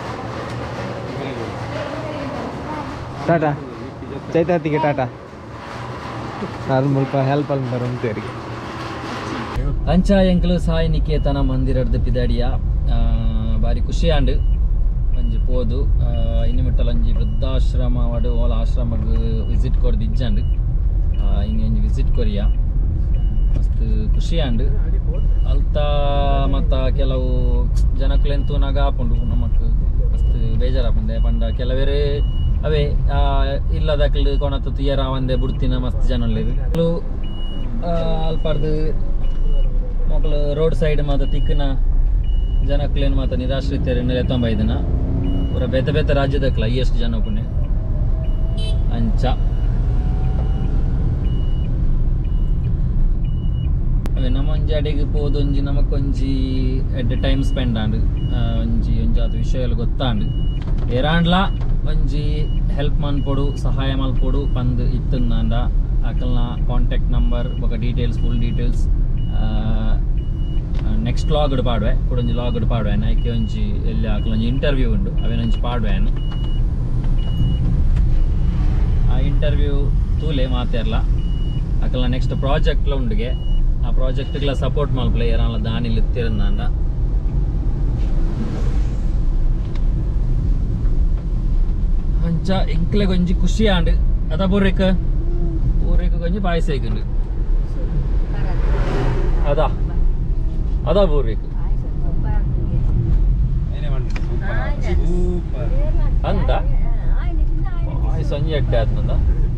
B: ಟಾಟಾ ಚೈತಾತಿಗೆ ಟಾಟಾ ಅದು ಮುಲ್ಪ ಹೆಲ್ಪ್ ಅಂತಾರೆ ಅಂತೇರಿಗೆ
A: ಅಂಚ ಎಂಕಲು ಸಾಯಿ ನಿಕೇತನ ಮಂದಿರಡ್ದು ಪಿದಾಡಿಯ ಬಾರಿ ಖುಷಿ ಆಂಡ್ ಒಂಜಿ ಪೋದು ಇನ್ನು ಮಿಟ್ಟಲ ಒಂಜಿ ವೃದ್ಧಾಶ್ರಮ ವಾಡು ಓಲ ಆಶ್ರಮಗ್ ವಿಸಿಟ್ ಕೊರ್ದು ಇಜ್ಜಂಡ್ ಇನ್ನು ಒಂಜಿ ವಿಸಿಟ್ ಕೊರಿಯ ಮಸ್ತ್ ಖುಷಿ ಆಂಡ್ ಅಲ್ತ ಮತ್ತ ಕೆಲವು ಜನಕ್ಲೆನ್ ತೂನಾಗ ಆಪುಂಡು ನಮಕ್ ಮಸ್ತ್ ಬೇಜಾರಾಪುಂಡೆ ಪಂಡ ಕೆಲವೇರೆ ಅವೇ ಇಲ್ಲದಕ್ಲು ಕೊನತ್ತು ತುಯ್ಯರ ಒಂದೇ ಬುಡ್ತಿನ ಮಸ್ತ್ ಜನಲ್ಲೇರು ಅಲ್ಪಾರ್ದು ಮಕ್ಕಳು ರೋಡ್ ಸೈಡ್ ಮಾತ ತಿಕ್ಕನ ಜನಕ್ಲೇನು ಮಾತ ನಿರಾಶ್ರಿತರು ಎತ್ತೊಂಬೈದನ ಪೂರ ಬೇತೆ ಬೇತೆ ರಾಜ್ಯದಕ್ಲ ಎಷ್ಟು ಜನ ಪುಣ್ಯ ಅಂಚ ಅವೇ ನಮ್ಮ ಒಂಜಿ ಅಡೆಗೆ ಪೋದೊಂಜಿ ನಮಕೊಂಜಿ at the time spend and ಒಂಜಿ ಒಂಜಿ ಅದು ವಿಷಯ ಗೊತ್ತಾಂಡ್ ಏರಾಂಡ್ಲ ಒಂಜಿ ಹೆಲ್ಪ್ ಮನ್ಪೊಡು ಸಹಾಯ ಮಲ್ಪೊಡು ಪಂದ್ ಇತ್ತಂದ ಅಕಲ್ನ ಕಾಂಟ್ಯಾಕ್ಟ್ ನಂಬರ್ ಬೊಕ ಡೀಟೇಲ್ಸ್ ಫುಲ್ ಡೀಟೇಲ್ಸ್ ನೆಕ್ಸ್ಟ್ ಲಾಗ್ಡ್ ಪಾಡ್ವೆ ಕೊಡೊಂಜಿ ಲಾಗ್ಡ್ ಪಾಡ್ವೆ ನೈಕೆ ಒಂಜಿ ಎಲ್ಲಿ ಆಕಲೊಂಜಿ ಇಂಟರ್ವ್ಯೂ ಉಂಡು ಅವೇನೊಂಜಿ ಪಾಡ್ವೆನು ಆ ಇಂಟರ್ವ್ಯೂ ತೂಲೆ ಮಾತೆರ್ಲ ಅಕಲ್ನ ನೆಕ್ಸ್ಟ್ ಪ್ರಾಜೆಕ್ಟ್ಲ ಉಂಡುಗೆ ಆ ಪ್ರಾಜೆಕ್ಟ್ಗಳ ಸಪೋರ್ಟ್ ಮಲ್ಪಲೆ ಏರಾನ್ಲ ದಾನಿಲ್ ಇತ್ತಿರಂದ ಅಂಚ ಇಂಕ್ಲೆ ಗೊಂಜಿ ಖುಷಿ ಆಂಡ್ ಅದ ಬೊರ್ರೆಕ ಊರಿಗೆ ಕೊಂಚ ಪಾಯಸ ಇಕ್ಕಂಡು ಅದಾ ಅದಾ ಬೋರ್ಬೇಕು ಅಂದ ಸಂಜೆ ಎಡ್ಡೆ ಆದ್ನಂದ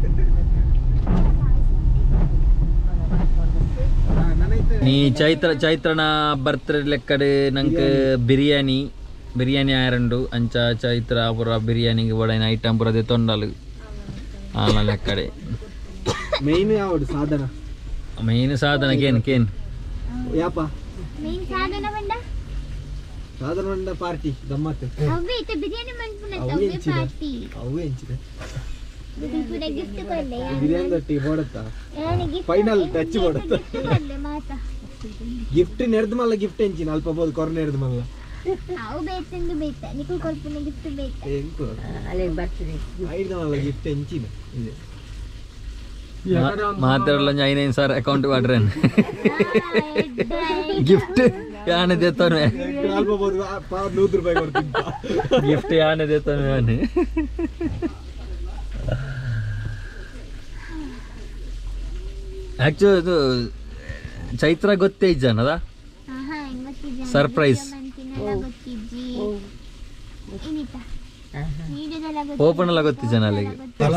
A: ನೀ ಚೈತ್ರ ಚೈತ್ರನ ಬರ್ತ್ಡೇ ಲೆಕ್ಕಡೆ ನಂಗೆ ಬಿರಿಯಾನಿ ಬಿರಿಯಾನಿ ಆಯರಂಡು ಅಂಚ ಚೈತ್ರ ಪೂರ ಬಿರಿಯಾನಿಗೆ ಒಳಗಿನ ಐಟಮ್ ಪೂರ ತೊಂಡಲು ಆಲ ಲೆಕ್ಕಡೆ
B: ಮೇನ್ ಯಾವುದು ಸಾಧನ
A: ಮೇನ್ ಸಾಧನ ಕೇನ್ ಕೇನ್
B: ಯಾಪ
F: ಮೇನ್ ಸಾಧನ ಬಂದ
B: ಸಾಧನ ಬಂದ ಪಾರ್ಟಿ ಗಮ್ಮತ್ತು
F: ಅವೇ ಇತ ಬಿರಿಯಾನಿ ಮಾಡ್ಕೊಂಡ
B: ಅವೇ
F: ಅವೇ
B: ಹೆಂಚಿದೆ.
F: ಪಾರ್ಟಿ
B: ಅವೇ ಹೆಂಚಿದೆ
F: ಬಿರಿಯಾನಿ ಗಿಫ್ಟ್ ಕೊಡ್ಲೆ
B: ಬಿರಿಯಾನಿ ಒಟ್ಟಿಗೆ ಕೊಡುತ್ತಾ
F: ಯಾನಿ ಗಿಫ್ಟ್
B: ಫೈನಲ್ ಟಚ್ ಕೊಡುತ್ತಾ
F: ಕೊಡ್ಲೆ ಮಾತಾ
B: ಗಿಫ್ಟ್ ನೆಡ್ದು ಮಲ್ಲ ಗಿಫ್ಟ್ ಹೆಂಚಿನ ಅಲ್ಪ ಬೋದು ಕೊರ ನೆಡ್ದು ಮಲ್ಲ
F: ಅವು ಬೇತಂದು ಬೇತ ನಿಕು ಕೊಲ್ಪನೆ ಗಿಫ್ಟ್ ಬೇತ
B: ಎಂಕು
C: ಅಲ್ಲಿಗೆ ಬರ್ತೀರಿ
B: ಐದು ಮಲ್ಲ ಗಿಫ್ಟ್ ಹೆಂಚಿನ ಇದೆ
A: ಮಾತಾಡಲ್ಲ ಐನೈದು ಸಾವಿರ ಅಕೌಂಟ್ ಮಾಡ್ರೆ ಗಿಫ್ಟ್ ಯಾನೆ ದೇತಾನೆ
B: ಅಲ್ಪ ಬೋದು ಪಾವ್ ನೂರು ರೂಪಾಯಿ ಕೊಡ್ತೀನಿ
A: ಗಿಫ್ಟ್ ಯಾನೆ ದೇತಾನೆ ಯಾನೆ ಆಕ್ಚುಲಿ ಇದು ಚೈತ್ರ ಗೊತ್ತೇ ಇಜ್ಜನದ
F: ಆಹಾ ಎಂಗತ್ತಿಜ
A: ಸರ್ಪ್ರೈಸ್
F: ಮಂತಿನೆಲ್ಲ ಗೊತ್ತಿಜ್ಜಿ ಇನಿತ ನೀಡಿದೆಲ್ಲ ಗೊತ್ತಿ
A: ಓಪನ್ ಎಲ್ಲ ಗೊತ್ತಿಜ್ಜನ ಅಲ್ಲಿಗೆ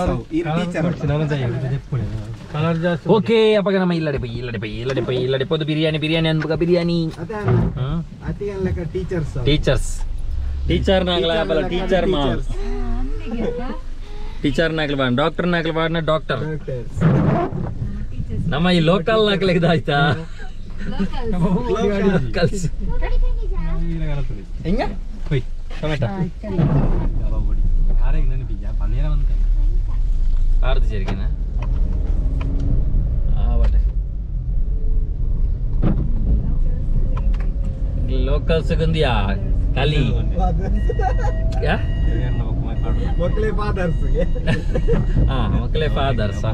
B: ಕಲರ್ ಜಾಸ್ತಿ
A: ಓಕೆ ಅಪ್ಪ ನಮ್ಮ ಇಲ್ಲಡೆ ಪೈ ಇಲ್ಲಡೆ ಪೈ ಇಲ್ಲಡೆ ಪೈ ಇಲ್ಲಡೆ ಪೋದು ಬಿರಿಯಾನಿ ಬಿರಿಯಾನಿ ಅನ್ಬೇಕ ಬಿರಿಯಾನಿ
B: ಅದೇ ಅತಿಗೆ ಲೆಕ್ಕ ಟೀಚರ್ಸ್
A: ಟೀಚರ್ಸ್ ಟೀಚರ್ ನಾಗಲ ಬಲ ಟೀಚರ್ ಮಾ ಟೀಚರ್ ನಾಗಲ ಬಾಣ ಡಾಕ್ಟರ್ ನಾಗಲ ಬಾಣ ಡಾಕ್ಟರ್ ನಮ್ಮ ಈ ಲೋಕಲ್ ನಾಗಲ ಇದಾಯ್ತಾ ಕಲ್ಸ್ ಹೆಂಗ ಟೊಮೆಟೊ ಆರ್ದು ಜರಿಗೆನಾ ಲೋಕಲ್ ಸಿಗಂದಿಯಾ ಕಲಿ ಯಾ
B: ಮಕ್ಕಳೇ ಫಾದರ್ಸ್
A: ಹಾ ಮಕ್ಕಳೇ ಫಾದರ್ಸ್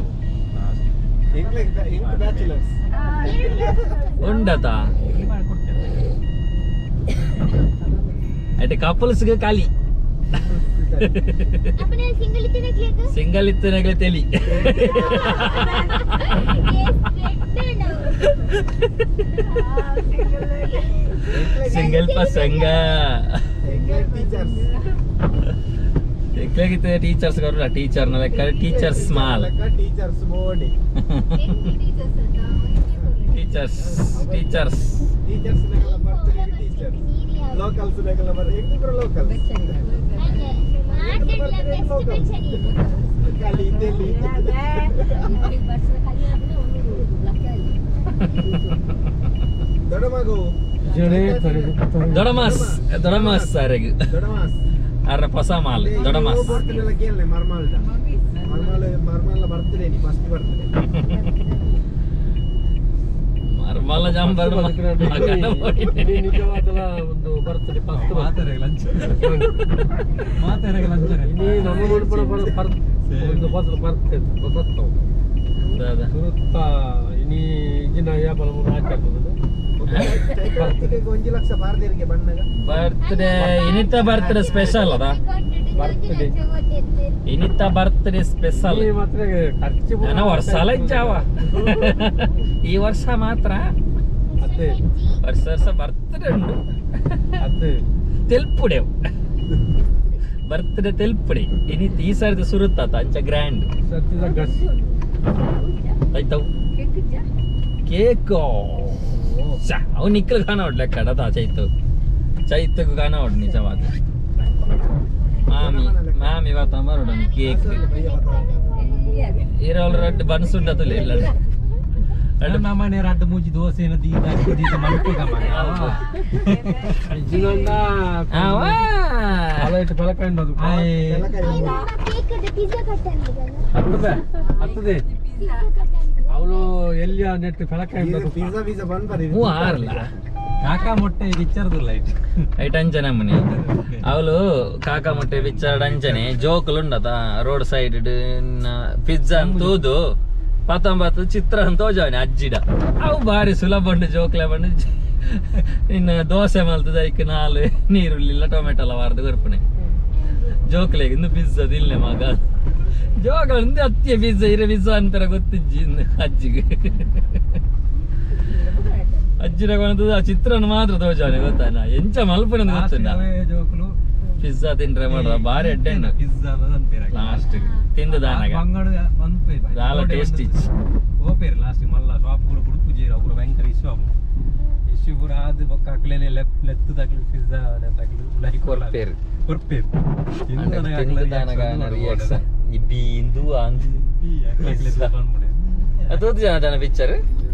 B: ಬ್ಯಾಚುಲರ್ಸ್
A: ಉಂಡತಾ ಅಟ್ ಕಪಲ್ಸ್ಗೆ ಖಾಲಿ
F: अपने सिंगल इतने क्लियर कर
A: ಸಿಂಗಲ್ ಇತ್ತನಾಗಲೇ ತೆಲಿ ಸಿಂಗಲ್ ಪಸಂಗ
B: ಟೀಚರ್ಸ್
A: ಎಕ್ಲಾಗಿತ್ತೆ ಟೀಚರ್ಸ್ ಗೌರ ಟೀಚರ್ ನ ಲೆಕ್ಕ ಟೀಚರ್ ಸ್ಮಾಲ್
B: ಟೀಚರ್ಸ್ ಬೋಡಿ
A: ಟೀಚರ್ಸ್ ಟೀಚರ್ಸ್
B: ಟೀಚರ್ಸ್ ನಗಲ ಬರ್ತಾರೆ ಟೀಚರ್ಸ್ ಲೋಕಲ್ಸ್ ನಗಲ ಬರ್ತಾರೆ ಹೆಂಗಿದ್ರು ಲೋಕಲ್ಸ್ ಖಾಲಿ ಇದೆಲ್ಲಿ ದೊಡ್ಡ ಮಗು
A: ದೊಡಮಾಸ್ ದೊಡಮಾಸ್ ಸಾರಿಗೆ
B: ದೊಡ್ಡ ಮಾಸ್
A: ಅರ ಹೊಸ ಮಾಲ್ ದೊಡಮಾಸ್
B: ಬರ್ತಿರಲ್ಲ ಕೇಳಲೆ ಮರ್ಮಾಲ್ಡ ಮರ್ಮಾಲ್ ಮರ್ಮಾಲ ಬರ್ತಿದೆ ನೀ ಫಸ್ಟ್ ಬರ್ತಿದೆ
A: ಮರ್ಮಲ ಜಾಂಬರ್
B: ನಿಜವಾದ ಒಂದು ಬರ್ತದೆ ಫಸ್ಟ್ ಮಾತಾರೆ ಲಂಚ್ ಮಾತಾರೆ ಲಂಚ್ ನೀ ನಮ್ಮ ನೋಡ್ಕೊಂಡು ಬರ ಒಂದು ಬಸ್ ಬರ್ತದೆ ಬಸತ್ತು ಸುರುತ್ತ ಇನಿ ಇಜಿನ ಯಾಪಲ ಮೂರು ಹಾಕಿರ್ತದೆ ಬರ್ತಿಗೆ ಒಂದು ಲಕ್ಷ ಬಾರ್ದೇರಿಗೆ ಬಣ್ಣಗ
A: ಬರ್ತ್ಡೇ ಇನಿತ ಬರ್ತ್ಡೇ ಸ್ಪೆಷಲ್ ಅದ
B: ಬರ್ತ್ಡೇ
A: ಇನಿತ ಬರ್ತ್ಡೇ ಸ್ಪೆಷಲ್
B: ಈ ಮಾತ್ರ ಖರ್ಚು
A: ನನ್ನ ವರ್ಷ ಅಲ್ಲ ಇಜ್ಜಾವ ಈ ವರ್ಷ ಮಾತ್ರ
B: ಅದೇ
A: ವರ್ಷ ವರ್ಷ ಬರ್ತ್ಡೇ ಉಂಟು
B: ಅದೇ
A: ತೆಲ್ಪುಡೆ ಬರ್ತ್ಡೇ ತೆಲ್ಪುಡೆ ಇನಿತ್ ಈ ಸರ್ತಿ ಸುರುತ್ತಾತ ಅಂಚ ಗ್ರ್ಯಾಂಡ್
B: ಸತ್ಯದ ಗಸ್
A: ಆಯ್ತವು ಕೇಕ್ ಅವು ನಿಕ್ಕಲ್ ಖಾನ ಹೊಡ್ಲೆ ಕಡದ ಚೈತು ಚೈತಗೂ ಖಾನ ಹೊಡ್ ನಿಜವಾದ ಮಾಮಿ ಮಾಮಿ ಇವತ್ತ ಮರೋಡ ಕೇಕ್ ಇರೋಲ್ ರಡ್ಡು ಬನ್ಸುಂಡತಲ್ಲ ಇಲ್ಲ
D: ನಮ್ಮನೆ ರಡ್ಡು ಮೂಜಿ ದೋಸೆನ ದೀದ ದೀದ ಮಲ್ಕೆ ಗಮನ
B: ಇಜಿನಂದ ಅಲೈಟ್ ಫಲಕಂಡದು
F: ಕೇಕ್ ದ ಪಿಜ್ಜಾ ಕಟ್ಟನ್
B: ಹತ್ತದೆ ಹತ್ತದೆ ಅವನು ಎಲ್ಲಿ ನೆಟ್ ಫಲಕಂಡದು
G: ಪಿಜ್ಜಾ ಪಿಜ್ಜಾ ಬಂದ್ ಬರೀ
A: ಹೂ ಆರ್ಲ
D: ಕಾಕಾ ಮೊಟ್ಟೆ ಇಚ್ಚರ್ದಿಲ್ಲ ಐಟ್
A: ಐಟ್ ಅಂಚನೆ ಅಮ್ಮನಿ ಅವಳು ಕಾಕ ಮೊಟ್ಟೆ ಬಿಚ್ಚಾಡ ಅಂಚನೆ ಜೋಕುಲು ಉಂಡತ ರೋಡ್ ಸೈಡ್ ಪಿಜ್ಜಾ ಅಂತೂದು ಪತ್ತೊಂಬತ್ತು ಚಿತ್ರ ಅಂತ ತೋಜವನೆ ಅಜ್ಜಿಡ ಅವು ಬಾರಿ ಸುಲಭ ಉಂಡು ಜೋಕ್ಲೆ ಬಂಡು ಇನ್ನು ದೋಸೆ ಮಲ್ತದ ಐಕ್ ನಾಲು ನೀರುಳ್ಳಿಲ್ಲ ಟೊಮೆಟೊ ಎಲ್ಲ ವಾರ್ದು ಕೊರ್ಪನೆ ಜೋಕ್ಲೆಗೆ ಇನ್ನು ಪಿಜ್ಜಾ ದಿಲ್ಲೆ ಮಗ ಜೋಕಲ ಇಂದು ಹತ್ತಿಯ ಪಿಜ್ಜಾ ಇರೋ ಪಿಜ್ಜಾ ಅಂತಾರ ಗೊತ್ತಿಜ್ಜಿ ಇನ್ನು ಅಜ್ಜಿಗೆ ಅಜ್ಜಿನ ಬಂದು ಆ ಚಿತ್ರನ ಮಾತ್ರ ತೋಜವನೆ ಗೊತ್ತಾನ ಎಂಚ ಮಲ್ಪನೆ ಗೊತ್ತಿಲ್ಲ
D: ಜೋಕುಲು
A: ಪಿಜ್ಜಾ ತಿಂಡ್ರೆ ಮಾಡುವ ಬಾರಿ ಅಡ್ಡೆ
D: ಪಿಜ್ಜಾ ಅಂತೀರ
A: ಲಾಸ್ಟ್ ತಿಂದು ದಾನಗ
D: ಬಂಗಡು ಬಂದು
A: ದಾಲ ಟೇಸ್ಟ್ ಇಚ್
D: ಓಪೇರು ಲಾಸ್ಟ್ ಮಲ್ಲ ಶಾಪ್ ಕೂಡ ಕುಡುಪು ಜೀರ ಅವ್ರು ಭಯಂಕರ ಇಶ್ಯೂ ಅವು ಇಶ್ಯೂ ಪೂರ ಆದ ಬೊಕ್ಕ ಹಾಕ್ಲೇನೆ ಲೆಫ್ಟ್ ಲೆಫ್ಟ್ ತಗ್ಲಿ ಪಿಜ್ಜಾ ತಗ್ಲಿ ಲೈಕ್
A: ಕೊರ್ಪೇರು
D: ಕೊರ್ಪೇರು
A: ತಿಂದು ದಾನಗ ರಿಯಾಕ್ಷನ್ ಈ ಬೀಂದು ಅಂದು
D: ಬಂದ್ಬಿಡೆ
A: ತೂತು ಜನ ಜನ ಪಿಕ್ಚರ್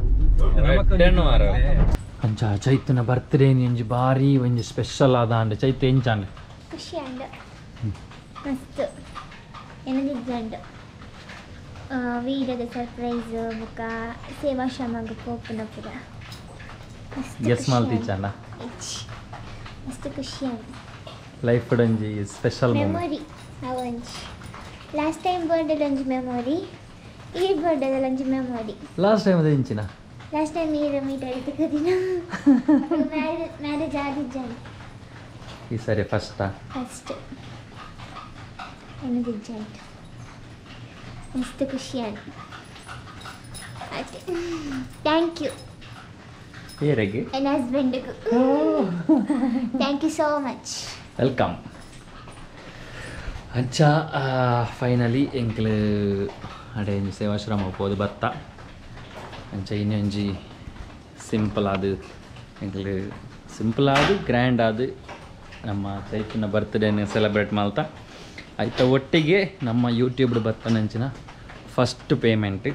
A: ಅಂಚ ಚೈತನ ಬರ್ತ್ಡೇ ಒಂಜಿ ಬಾರಿ ಒಂಜಿ ಸ್ಪೆಷಲ್ ಆದ ಅಂಡೆ ಚೈತ ಎಂಚಾಂಡೆ
F: ಖುಷಿ ಅಂಡ ಮಸ್ತ್ ಎನದಿದ್ದಂಡು ವೀಡದ ಸರ್ಪ್ರೈಸ್ ಬುಕ್ಕ ಸೇವಾಶ್ರಮಗ ಪೋಪುನ ಪುರ
A: ಗೆಸ್ ಮಾಲ್ತಿಚ್ಚಂಡ
F: ಮಸ್ತ್ ಖುಷಿ ಅಂಡ
A: ಲೈಫ್ ಒಂಜಿ ಸ್ಪೆಷಲ್
F: ಮೆಮೊರಿ ಅವೊಂಜಿ ಲಾಸ್ಟ್ ಟೈಮ್ ಬರ್ಡೇ ಒಂಜಿ ಮೆಮೊರಿ ಈ ಬರ್ಡೇ ಒಂಜಿ ಮೆಮೊರಿ
A: ಲಾಸ್ಟ್ ಟೈಮ್ ಅದ ಇಂಚಿನ
F: ಲಾಸ್ಟ್ ಟೈಮ್ ನೀರು ಮೀಟ್ ಆಯ್ತು ದಿನ ಮ್ಯಾರೇಜ್ ಆಗಿದ್ದಾನೆ
A: ಈ ಸರಿ ಫಸ್ಟಾ
F: ಫಸ್ಟ್ ಎನದಿದ್ದಾನೆ ಮಸ್ತ್ ಖುಷಿ ಆಯ್ತು ಆಯ್ತು ಥ್ಯಾಂಕ್ ಯು
A: ಏರೆಗೆ
F: ನನ್ನ ಹಸ್ಬೆಂಡಿಗೂ thank you so much
A: welcome ಅಂಚ ಫೈನಲಿ ಎಂಕ್ಲು ಅಡೆ ಒಂಜಿ ಸೇವಾಶ್ರಮ ಹೋದು ಬತ್ತ ಅಂಚ ಇನ್ನೊಂಜಿ ಸಿಂಪಲ್ ಆದು ಎಂಕ್ಲು ಸಿಂಪಲ್ ಆದು ಗ್ರ್ಯಾಂಡ್ ಆದು ನಮ್ಮ ಚೈತನ್ಯ ಬರ್ತ್ಡೇನ ಸೆಲೆಬ್ರೇಟ್ ಮಾಡ್ತಾ ಆಯ್ತಾ ಒಟ್ಟಿಗೆ ನಮ್ಮ ಯೂಟ್ಯೂಬ್ಡ್ ಬತ್ತನಂಚಿನ ಫಸ್ಟ್ ಪೇಮೆಂಟ್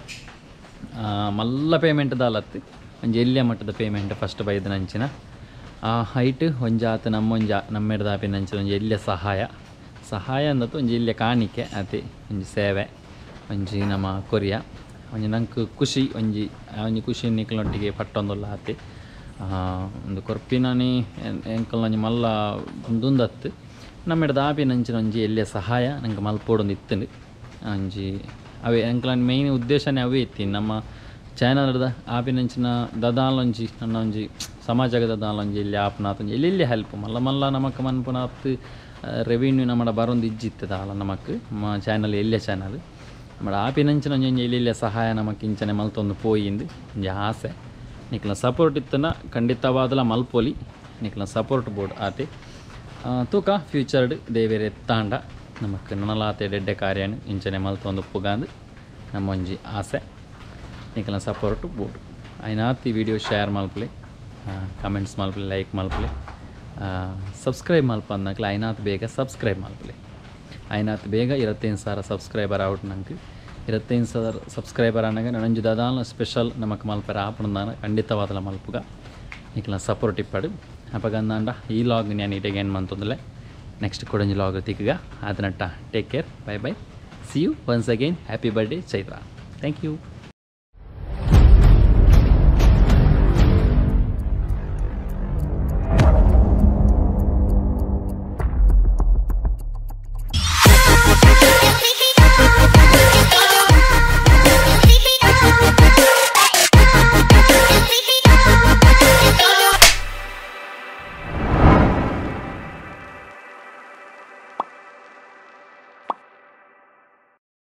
A: ಮಲ್ಲ ಪೇಮೆಂಟ್ ದಾಲತ್ತು ಒಂಜಿ ಎಲ್ಲಿಯ ಮಟ್ಟದ ಪೇಮೆಂಟ್ ಫಸ್ಟ್ ಬೈದನಂಚಿನ ಆ ಹೈಟ್ ಒಂಜಾತ ನಮ್ಮೊಂಜ ನಮ್ಮೆಡ್ದಾಪಿನಂಚಿನ ಒಂಜಿ ಎಲ್ಲಿಯ ಸಹಾಯ ಸಹಾಯ ಅಂದತ್ತು ಒಂಜಿ ಇಲ್ಲಿಯ ಕಾಣಿಕೆ ಅತಿ ಒಂಜಿ ಸೇವೆ ಒಂಜಿ ನಮ್ಮ ಕೊರಿಯ ಒಂಜಿ ನಂಗೆ ಖುಷಿ ಒಂಜಿ ಒಂಜಿ ಖುಷಿ ನಿಕ್ಲೊಟ್ಟಿಗೆ ಪಟ್ಟೊಂದುಲ್ಲ ಆತಿ ಒಂದು ಕೊರ್ಪಿನನಿ ಎಂಕಲ್ ಒಂಜಿ ಮಲ್ಲ ದುಂದತ್ತು ನಮ್ಮೆಡ್ದ ಆಪಿನಂಚಿನ ಒಂಜಿ ಎಲ್ಲಿಯ ಸಹಾಯ ನಂಗೆ ಮಲ್ಪೋಡೊಂದು ಇತ್ತಂಡು ಒಂಜಿ ಅವೇ ಎಂಕಲ ಮೇಯ್ನ್ ಉದ್ದೇಶನೇ ಅವೇ ಇತ್ತು ನಮ್ಮ ಚಾನಲ್ದ ಆಪಿನಂಚಿನ ದದಾಲೊಂಜಿ ನನ್ನ ಒಂಜಿ ಸಮಾಜದ ದದಾಲೊಂಜಿ ಇಲ್ಲಿ ಆಪ್ನಾತ್ ಒಂಜಿ ಎಲ್ಲಿ ಹೆಲ್ಪ್ ಮಲ್ಲ ಮಲ್ಲ ನಮಕ್ ಮನ್ಪುನಾತ್ ರೆವಿನ್ಯೂ ನಮ್ಮಡ ಬರೊಂದು ಇಜ್ಜಿತ್ತದ ಅಲ್ಲ ನಮಕ್ ನಮ್ಮ ಚಾನಲ್ ಎಲ್ಲಿಯ ಚಾನಲ್ ನಮ್ಮ ಆಪಿನಂಚಿನ ಒಂಜಿ ಒಂಜಿ ಎಲ್ಲಿಯ ಸಹಾಯ ನಮಕ್ ಇಂಚನೆ ಮಲ್ತೊಂದು ಪೋಯಿಂದು ಒಂಜಿ ಆಸೆ ನಿಕ್ಲ ಸಪೋರ್ಟ್ ಇತ್ತನ ಖಂಡಿತವಾದಲ ಮಲ್ಪೊಲಿ ನಿಕ್ಲ ಸಪೋರ್ಟ್ ಬೋರ್ಡ್ ಆತೆ ತೂಕ ಫ್ಯೂಚರ್ಡ್ ದೇವೇರೆ ತಾಂಡ ನಮಕ್ ನನಲಾತೆ ಡೆಡ್ಡೆ ಕಾರ್ಯನು ಇಂಚನೆ ಮಲ್ತೊಂದು ಪುಗಾಂದು ನಮ್ಮ ಒಂಜಿ ಆಸೆ ನಿಕ್ಲ ಸಪೋರ್ಟ್ ಬೋರ್ಡ್ ಐನಾತ್ ಈ ವಿಡಿಯೋ ಶೇರ್ ಮಲ್ಪಲೆ ಕಮೆಂಟ್ಸ್ ಮಲ್ಪಲೆ ಲೈಕ್ ಮಲ್ಪಲೆ ಸಬ್ಸ್ಕ್ರೈಬ್ ಮಲ್ಪ ಅಂದಕ್ಲೆ ಐನಾತ್ ಬೇಗ ಸಬ್ಸ್ಕ್ರೈಬ್ ಮಲ್ಪಲೆ ಐನಾತ್ ಬೇಗ ಇರತ್ತೈದು ಸಾವಿರ ಸಬ್ಸ್ಕ್ರೈಬರ್ ಔಟ್ ನಂಗೆ ಇರತ್ತೈದು ಸಾವಿರ ಸಬ್ಸ್ಕ್ರೈಬರ್ ಅನ್ನಗ ನನಂಜು ದದಾಲ ಸ್ಪೆಷಲ್ ನಮಕ್ ಮಲ್ಪರ ಆಪಣದಾನ ಖಂಡಿತವಾದಲ ಮಲ್ಪುಗ ನಿಕ್ಲ ಸಪೋರ್ಟ್ ಇಪ್ಪಡು ಅಪಗಂದಾಂಡ ಈ ಲಾಗ್ ನಾನು ಇಟೆಗೆ ಏನು ಮಂತಂದಲೆ ನೆಕ್ಸ್ಟ್ ಕೊಡಂಜಿ ಲಾಗ್ ತಿಕ್ಕಗ ಅದನ್ನಟ್ಟ take care bye bye see you once again happy birthday Chaitra thank you